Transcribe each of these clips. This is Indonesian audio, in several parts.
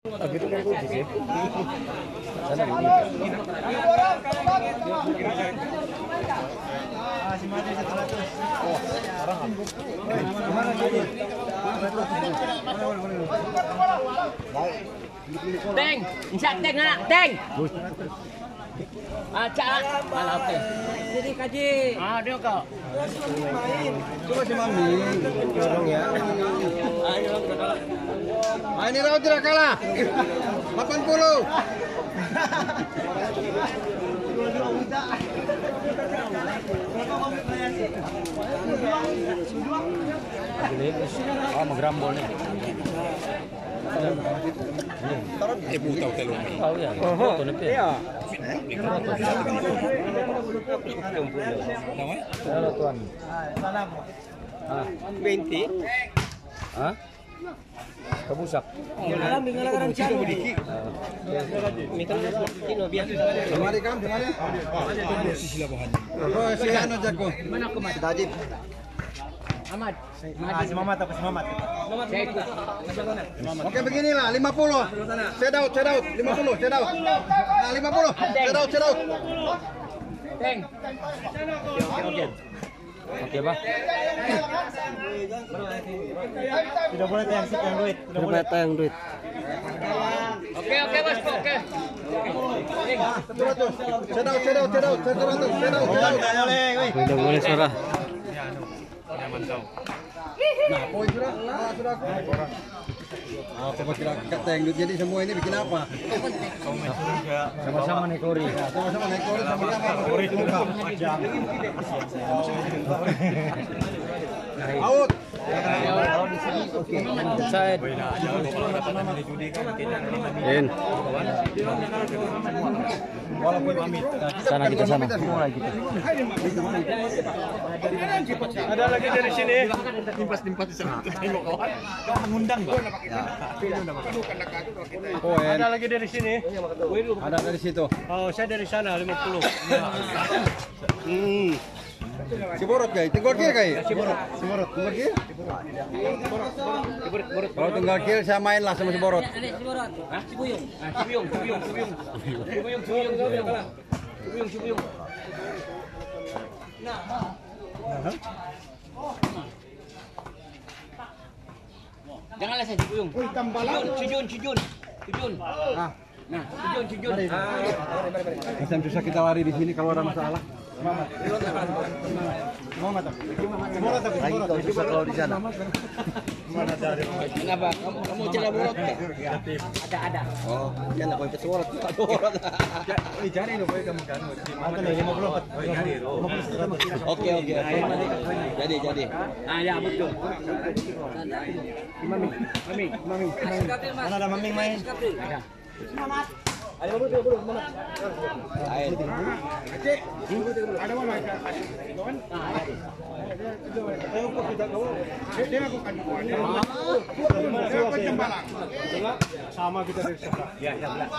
Gitu kayak kunci sih. Sana ini. Gimana jadi? Teng, insya teng anak, teng. Acak, malah teng. Jadi kaji. Ah, dia kok. Coba si Mami, dorong ya. Ini Raut tidak kalah. 80. Oh, magrambol nih. Butaw telo. Tahu ya. Foto nih. Iya. Halo tuan. Salam. Ah, 20. hah? Kebusak. Kemari kam, kemari. Oh, si Ano jago. Mana aku mas? Tajib. Ahmad. Si Mamat apa si Mamat? Saya ikut. Oke beginilah 50. Sedaut 50 sedaut. Nah 50. Sedaut. Teng. Oke, Pak. Tidak boleh tayang duit. Tidak boleh tayang duit. Oke mas, oke. Sedaut. Tidak boleh suara. Nah, poin sudah aku. Coba kira kata yang duit jadi semua ini bikin apa? Sama-sama nih Kori. Sama-sama naik kori sama-sama. Kori itu out. Side. In. Sana kita sana. Mulai kita. Ada lagi dari sini. Timpas di sana. Tengok kawan. Kau mengundang, Bang. Poin. Ada lagi dari sini. Ada dari situ. Oh, saya dari sana 50. Si Borot guys, tunggal kill guys. Si Borot. Tunggal kill. Kalau tunggal kill saya main lah sama si Borot. Si Borot. Si Buyung. Si Buyung. Janganlah saya si Buyung. Cujun. Ah, Nah, Cujun. macam susah kita lari di sini kalau ada masalah. Semangat. Lagi kau susah kalau di sana. Kenapa? Kamu celah Borot kan? Ada. Oh, ya nak kau kesurat Borot. Cari lo boleh kamu kan. Oke. Jadi. Ah ya betul. Mami. Mana ada Maming main? Ada. Ada mana? Sama kita dari sebelah. Ya, sebelah.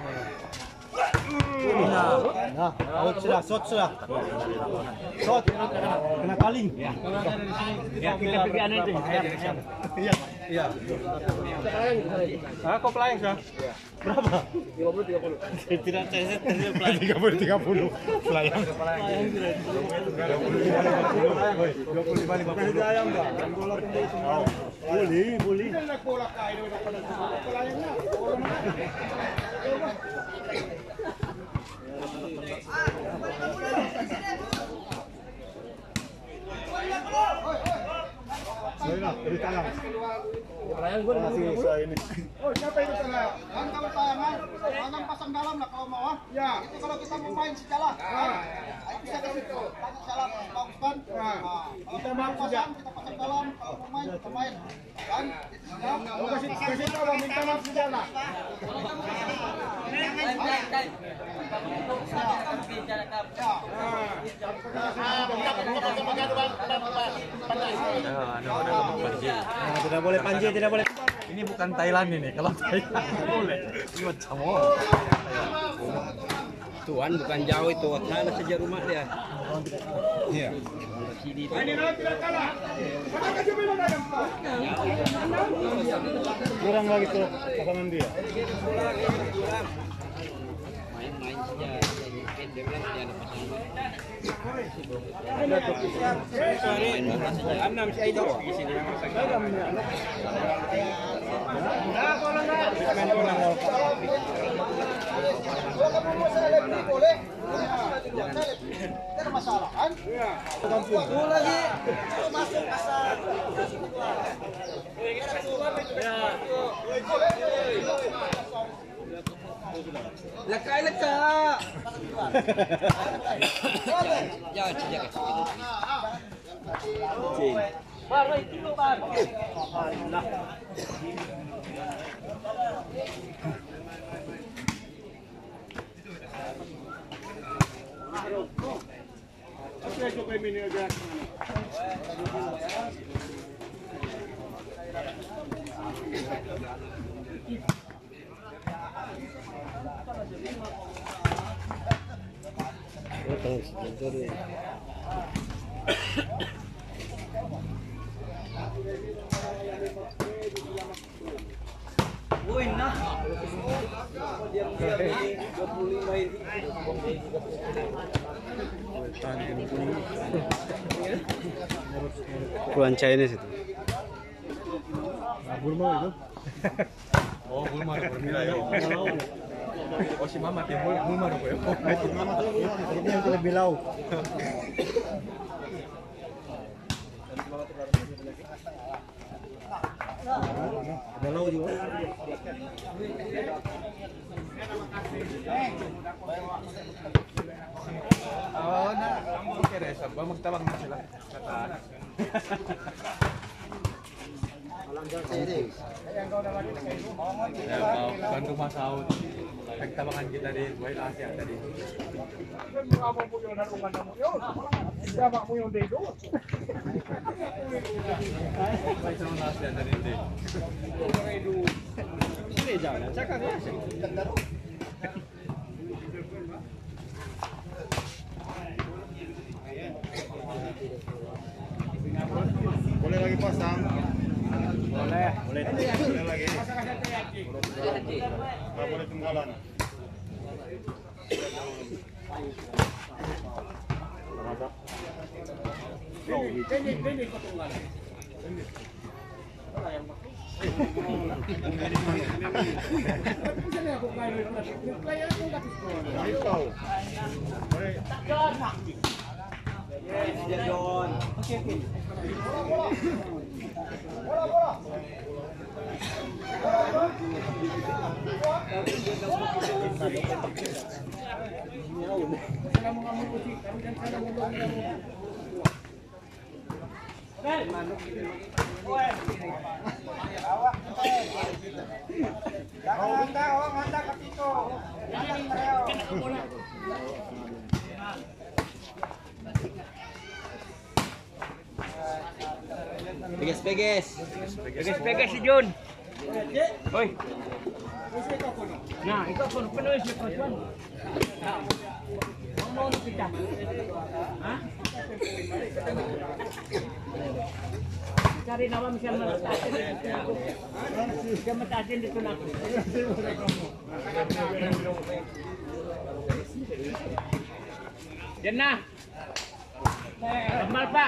Nah, out sudah, shot. Kena paling. Ya, kita pergi anu itu. Iya. Ah, kok pelayang sah? Berapa? 30. Tidak saya pelayang. 30. Pelayang. 25 ayam enggak? Boleh. Dari tangan. Masih saya ini. Oh, siapa itu sana? Kalau tayangan, pasang dalam lah kalau mau. Ya. Itu kalau kita mau main sejalan. Bisa ke situ. Pasang jalan bagus kan? Kita mau pasang, kita pasang dalam. Kalau mau main, kita main. Kan? Mau kasih tahu minta maaf sejalan. Tidak boleh panji, tidak boleh. Ini bukan Thailand ini. Kalau Thailand boleh. Ini macam Tuan bukan jauh itu, sana saja rumah dia. Iya. sini. Kurang lagi tuh pasangan dia. Main-main saja. Mungkin dia bilang dia ada pasangan. Enam si Aido di sini. Boleh. Tidak masalah kan? Waktu lagi masuk pasar. Leka. Jangan jaga. Baru itu baru. Puluhan Chinese itu. Bulma itu. Oh, Bulma ya. Oh, si Mama tim Bulma ko yo. Ini yang lebih lau. Ada lau juga. Oh, na. Kira sa ba magtabang na sila. Bantu Mas Aud. Nagtabangan kita din. White Asia tadi. May sa mga Asia tadi din. Boleh lagi pasang. Boleh. Boleh lagi. Nggak boleh tunggalan. Pegas si Jun. Oi. Nah, ikaw pun penuh si Koswan. Mau kita. Hah? Cari nama misal matasin. Dia matasin di tunak. Jena. Amal Pak.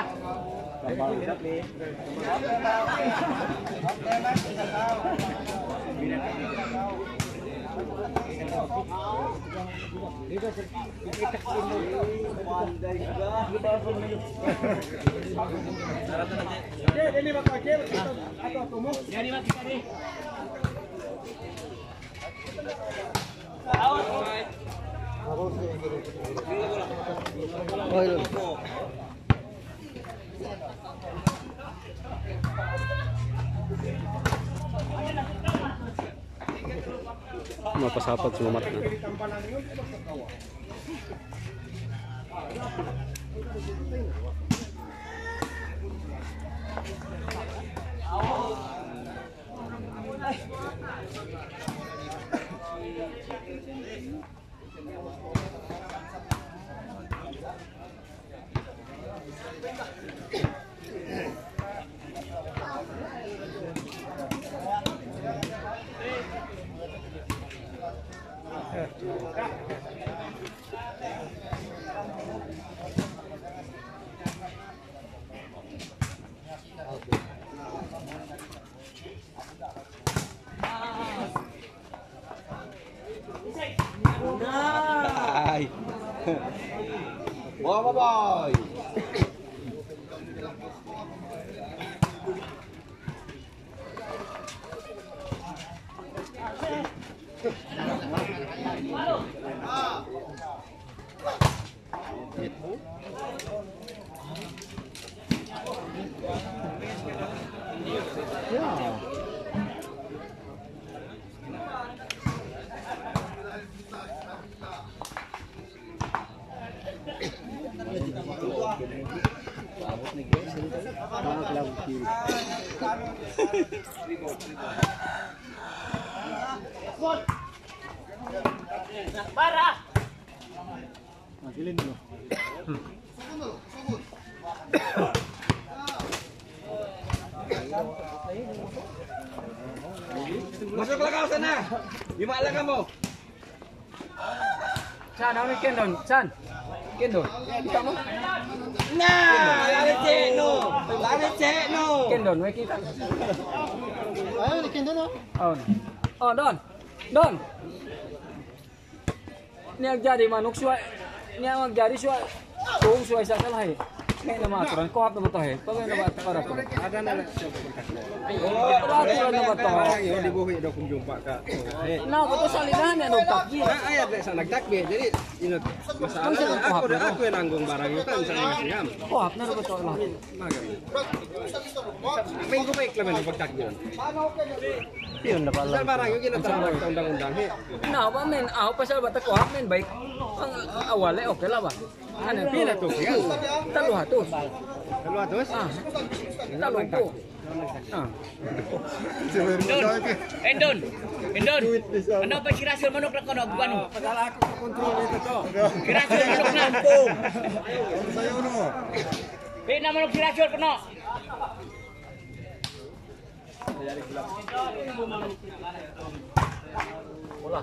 Mapasapat sumat na. Ay. Wow, boy. Parah. Masuklah kau sana. Di mana kamu? Chan, ano ni Kendon? Chan. Kendon. Kita mo? Nah, lari cek no. Lari cek no. Kendon, may kita. Ayo, di Kendon oh. Oh, Don. Don. Ini ang jadi manuk suai. Ini ang jadi suai. Kung suai sa salah eh. May nama aturan ko hap na bato eh. Pagay na ba para ko? Ada na siya Aturan na bato. Yo di buhi do kung jumpa ka. Na ko to salinahan ya dog takbir. Ayat sa nagtakbi jadi inot masalah aku yang nanggung barang itu kan saya masih ngam. Ko hap na bato lah. Magari. Minggu baik lah men pagtakbi. Yun na pala. Sa barang yung ginatawag sa undang-undang he. Na ba men, ako pasal bata ko hap men baik. Ang awale okay la ba? Ano Pila to yan? 300. Kalau atus? Ah. 30. Ah. Endon. Ano ba sirasul manok na kono bukan? Padala ako sa control ito to. Sirasul manok na. Sayo no. Pina manok sirasul kono. Bola.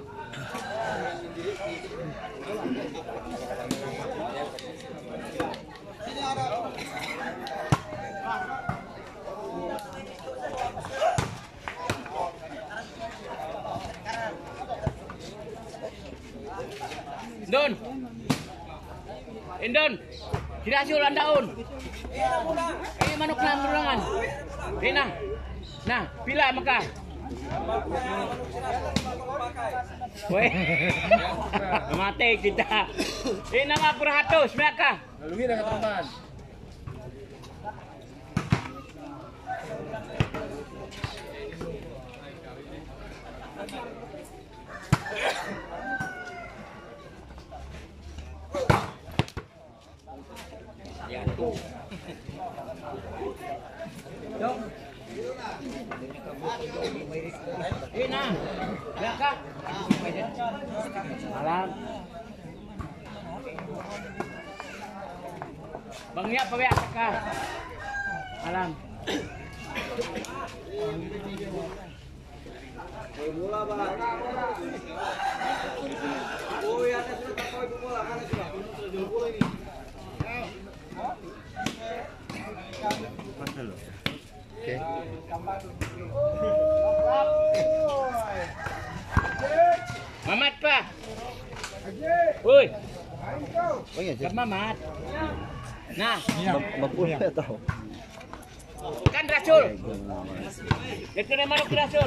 Endon. Sirasul andaun. Manok na murangan. Pina. Nah, pila maka. Weh, mati kita. Ini nga 400, mereka. Laluhin na katambahan. Ina, mereka. Alam. Bangnya paweak ka. Alam. Bola ba? Oh, ya ada sudah takoy bola kan sudah. Bola ini. Oke. Mamat pa. Uy. Oh iya, Kap mamat. Nah, Mapulya tahu. kan Rasul. Dito na manok si Rasul.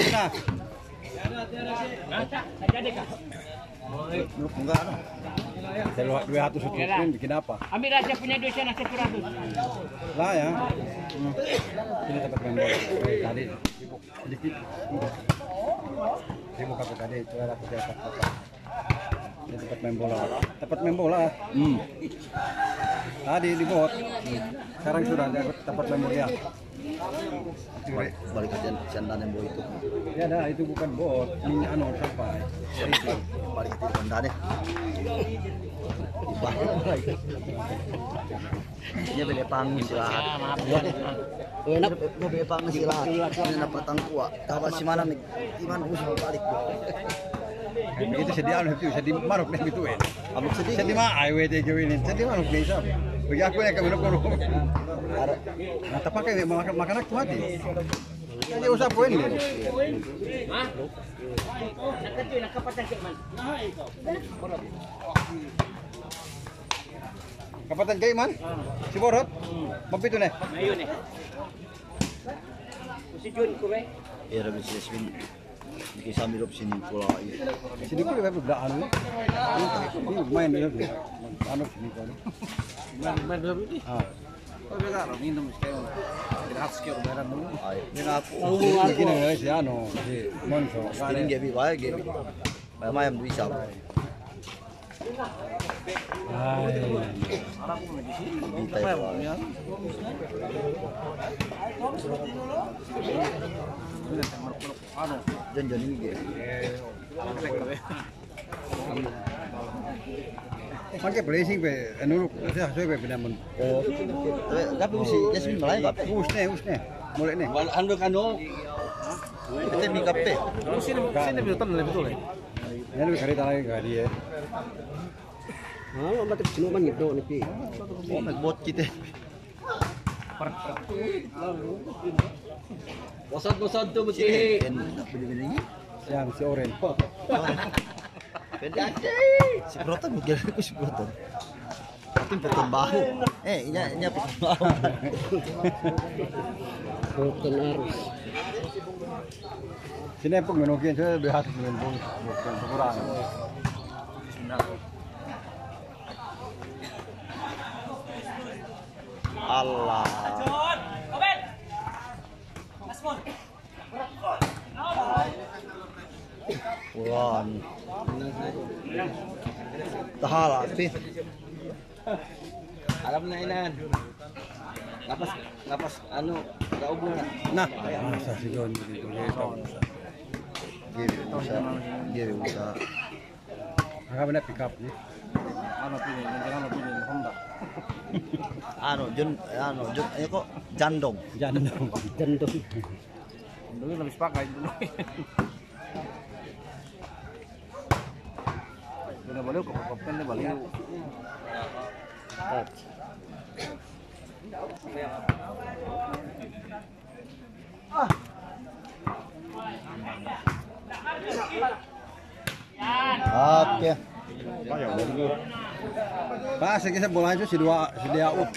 Nah, jadi ka. Enggak. Kalau 200 Yalah. bikin apa? Ambil aja punya duit sana 100. Lah ya. Ini tempat main bola. Tadi sedikit. Dia buka tadi itu ada pejabat apa. Ini tempat main bola. Tempat main bola. Tadi di bot. Sekarang sudah ada tempat main bola. Balik ke jantan yang itu. Ya ada itu bukan bot. Ini anu sampai. Balik ke jantan deh. Ini beli panggung silat. Enak beli panggung silat. Ini dapat tangkuak. Dapat si mana nih? Di mana musuh balik. Itu sedia anu itu sedia maruk nih gitu Abuk sedih. Sedia mah ayo teh gawin. Sedia maruk nih sab. Bagi aku yang kemana kono. Nah tapi makan aku mati. Jadi usah poin nih. Hah? Nakatuy nakapatan kay man. Kapatan kay man? Si Borot? Mapito na. Ngayon eh. Si Jun ko ba? Ya Rabbi Yasmin. Di kami rob sini pula. Sini ko ba bigla ano? Ini main dia. Ano sini ko. Main dia. Ah. Oh bigla ro minum sekali. Dirhat sekali beran mo. Ay, ako. Ini na si ano, si Monso. Sering gabi ba gabi. Mayam bisa. Ay. Bitay ko. Jan ini. Pakai blessing be anu saya be benamun. Oh. Tapi si Yasmin malay ba? Usne. Mulai nih. Ando kano. Kita mi kape. Sini betul betul. Ini lebih kari tanah kari ya. Oh, mati sinuman gitu nih. Oh, nagbot kita. Bosod-bosod to buti. Yang si Oren. Pwede. Si Proton, magiging ko si Proton. Ito yung patumbaho. Inya patumbaho. Proton arus. Sinepog menugin saya behat dengan bukan kurang. Allah. Pulan. Tahala sih. Alam na ilan. Lapas ano, kaubo na. Nah, masa sigon gitu. Gini bisa. Agak benar pick up nih. Honda. Jun, ayo kok jandong. Jandong. Dulu lebih pakai dulu. Udah balik kok kopkan deh balik. Oke. Pas kita bola itu si dia out.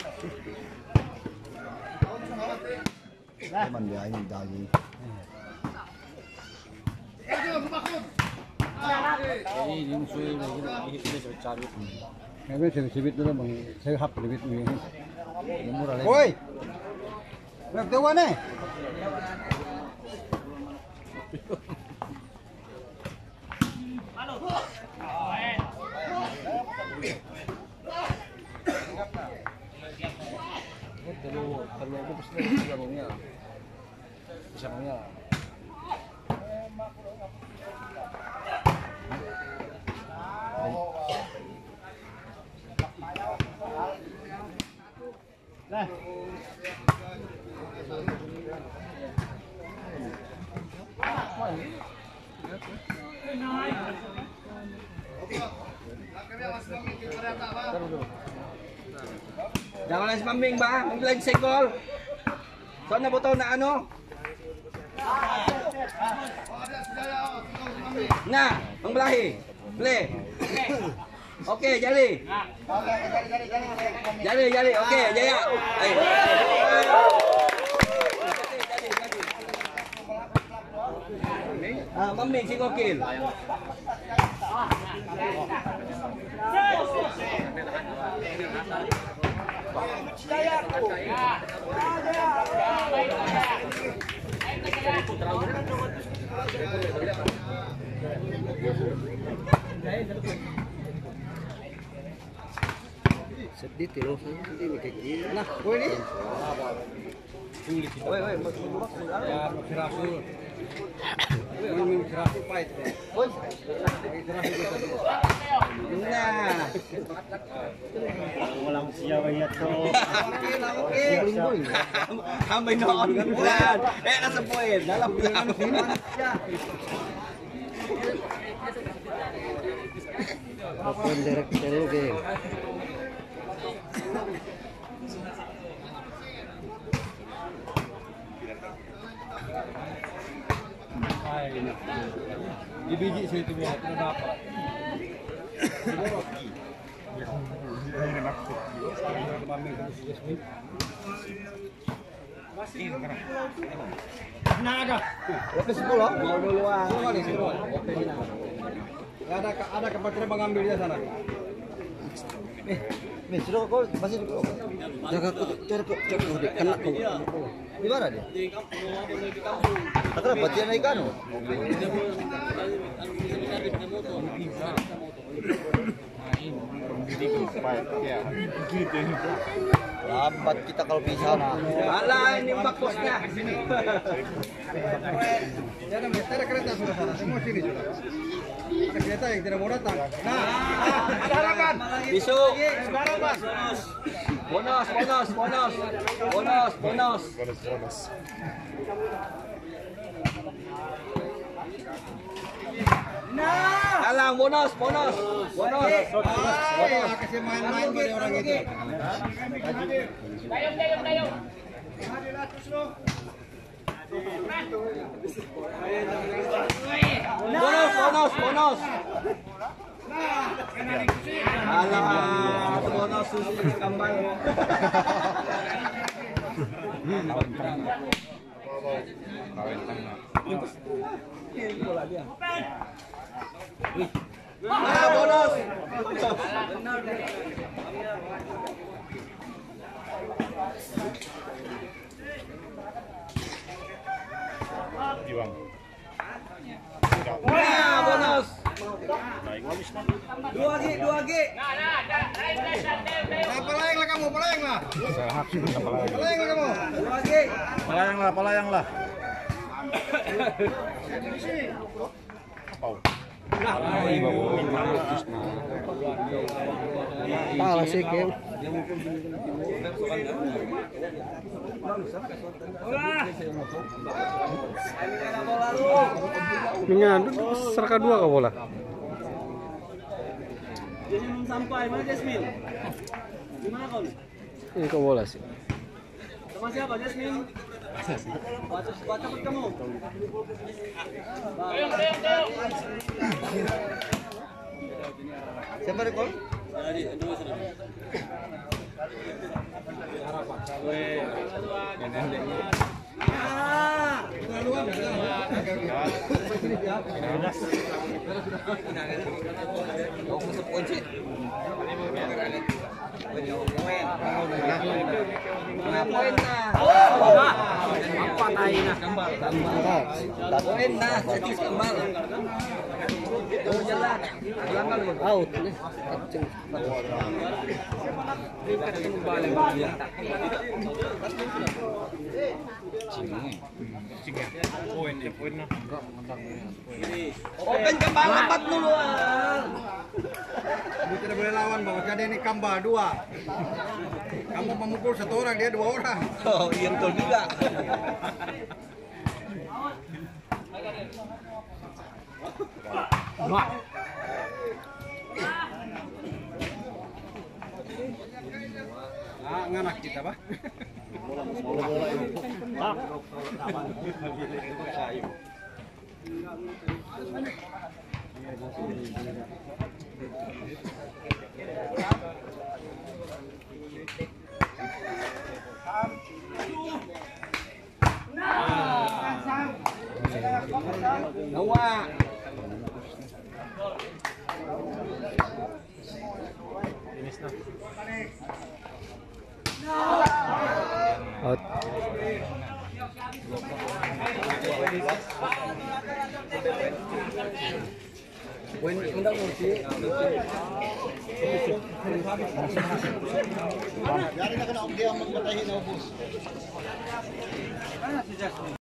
Teman dia ini daging. Ini musuh ini cari. Kami sibit dulu bang, saya hap sibit ini. Murah lagi. Woi, nak tahu mana? Kalau aku pasti garungnya. Pisangnya. Nah. Jangan lang si Mambing ba? Mag-live sa goal. Saan na buto na ano? Na, mangbalahi. Play. Okay, Jali. Jali. Okay, Jaya. Ay. Mambing si Kokil. Sedih loh, sedih kayak gini. Nah, woi ni. Woi, Ya, kirasul. Ini kirasul pahit. Woi. Kirasul. Nah. Walang siya ya to. Hambay noon kan bulan. Nasa poin, dalam bulan. Open direct telu ge. Di biji sih itu buat apa? Oke 10. Mau duluan. Ada kepastian mengambil di sana. Nih, sudah kok masih di kok. Jaga kok kena kok. Di mana dia? Kata bagian naik anu. Lambat kita kalau bisa nah. Alah ini bak bosnya. Ada kereta sudah sana, semua sini sudah. Ada kereta yang tidak mau datang. Nah, ada harapan. Besok. Sekarang Mas. Bonus. Alang bonus. Kasih main-main pada orang itu. Bonus. Alah, bonus susu kambang. Bonus. Bonus. 2G. Pelayang lah kamu, pelayang lah. Pelayang lah kamu. 2G. Pelayang lah. Kalah sih Kim. Dengan serka 2 ke bola. Belum sampai mana Jasmine? Gimana kau? Ini ke bola sih. Sama siapa Jasmine? Baca kamu. Siapa rekor? Ngapain nah? Apa tai nah? Poin nah, jadi kembal. Itu jalan. Out. Open kembal 4 duluan. Kamu tidak boleh lawan bahwa jadi ini kamba 2. Kamu memukul 1 orang, dia 2 orang. Oh, iya betul juga. Ah, nganak kita, Pak. Nawa. Out. Poin undang sih. Dari na ka na og di ang magpatahin na ubos.